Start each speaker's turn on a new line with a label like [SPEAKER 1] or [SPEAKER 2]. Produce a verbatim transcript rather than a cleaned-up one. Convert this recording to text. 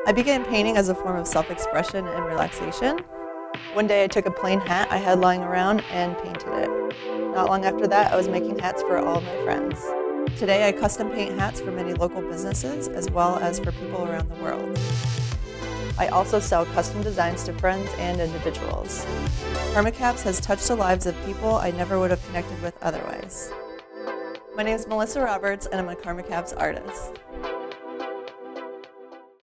[SPEAKER 1] I began painting as a form of self-expression and relaxation. One day I took a plain hat I had lying around and painted it. Not long after that, I was making hats for all of my friends. Today I custom paint hats for many local businesses as well as for people around the world. I also sell custom designs to friends and individuals. Karma Kaps has touched the lives of people I never would have connected with otherwise. My name is Melissa Roberts and I'm a Karma Kaps artist.